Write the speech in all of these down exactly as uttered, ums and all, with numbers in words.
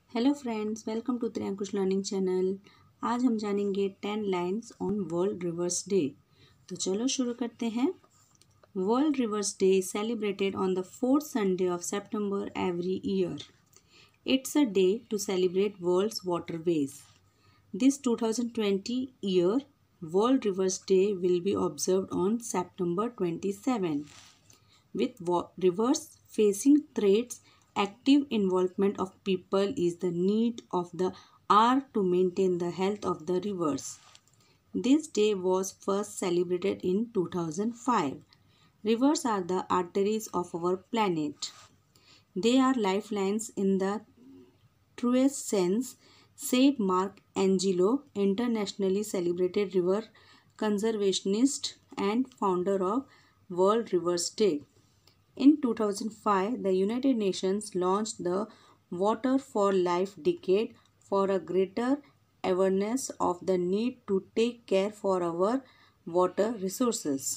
Hello friends, welcome to Triyankush learning channel. आज हम जानेंगे ten lines on world rivers day. तो चलो शुरू करते हैं। World rivers day is celebrated on the fourth Sunday of September every year. It's a day to celebrate world's waterways. This twenty twenty year World Rivers Day will be observed on September twenty-seventh. With rivers facing threats, active involvement of people is the need of the hour to maintain the health of the rivers. This day was first celebrated in two thousand five. Rivers are the arteries of our planet. They are lifelines in the truest sense, said Mark Angelo, internationally celebrated river conservationist and founder of World Rivers Day. In two thousand five, the United Nations launched the Water for Life Decade for a greater awareness of the need to take care for our water resources.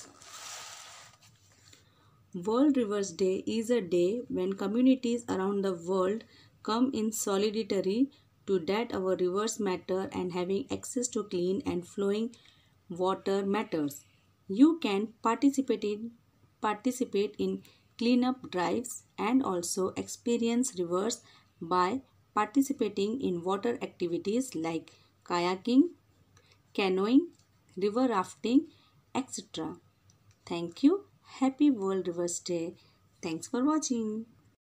World Rivers Day is a day when communities around the world come in solidarity to that our rivers matter and having access to clean and flowing water matters. You can participate in participate in cleanup drives and also experience rivers by participating in water activities like kayaking, canoeing, river rafting, et cetera. Thank you. Happy World Rivers Day. Thanks for watching.